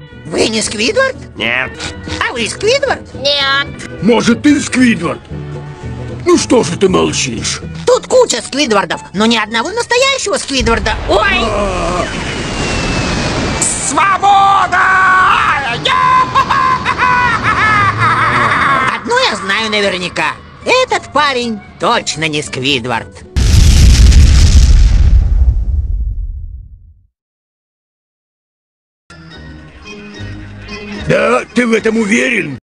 Вы не Сквидвард? Нет. А вы Сквидвард? Нет. Может, ты Сквидвард? Ну что же ты молчишь? Тут куча Сквидвардов, но ни одного настоящего Сквидварда. Ой! Свобода! Одно я знаю наверняка. Этот парень точно не Сквидвард. Да, ты в этом уверен?